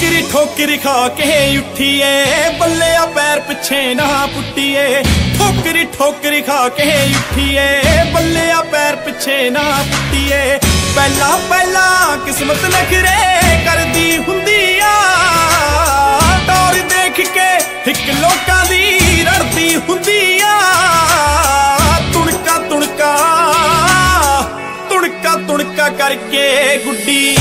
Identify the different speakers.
Speaker 1: ठोकरी ठोकरी खा के उठिए बल्ले पैर पिछे ना पुट्टिए। ठोकरी ठोकरी खा के उठिए बल्ले पैर पिछे ना पुट्टिए। पहला पहला किस्मत नखरे करदी हुंदी आ, टौर देख के हिक लोकां दी रड़दी हुंदी आ। तुणका तुणका तुणका तुणका करके गुड्डी